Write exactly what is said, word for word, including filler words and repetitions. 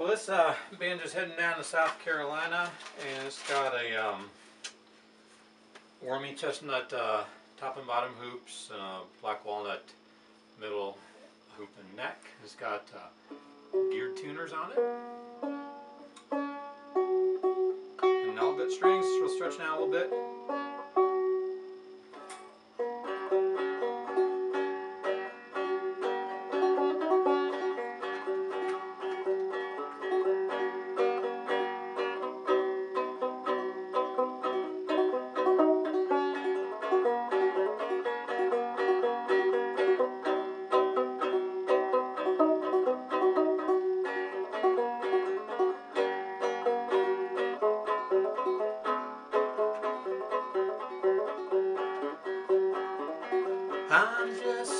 Well, this uh, banjo's heading down to South Carolina, and it's got a um, wormy chestnut uh, top and bottom hoops, and a black walnut middle hoop and neck. It's got uh, geared tuners on it, and Nylgut strings. We'll stretch now a little bit. I'm just